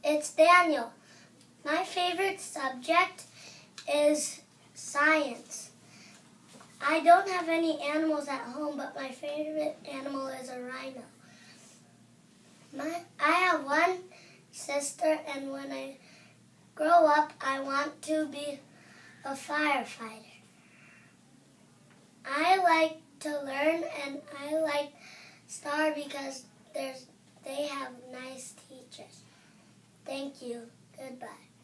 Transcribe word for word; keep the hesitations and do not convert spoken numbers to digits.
It's Daniel. My favorite subject is science. I don't have any animals at home, but my favorite animal is a rhino. My, I have one sister, and when I grow up, I want to be a firefighter. I like to learn, and I like STAR because there's, they have nice teachers. Thank you. Goodbye.